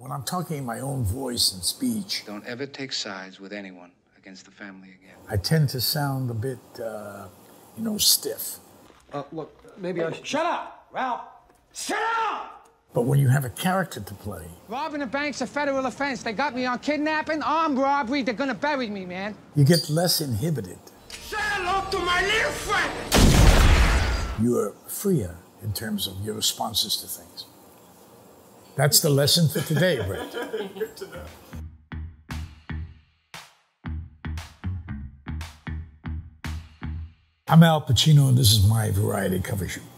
when I'm talking in my own voice and speech, Don't ever take sides with anyone against the family again. I tend to sound a bit, stiff. Look, maybe I should... Shut up, Ralph! Shut up! But when you have a character to play... Robbing a bank's a federal offense. They got me on kidnapping, armed robbery. They're gonna bury me, man. You get less inhibited. Say hello to my little friend! You're freer in terms of your responses to things. That's the lesson for today, Brett. Good to know. I'm Al Pacino, and this is my variety cover shoot.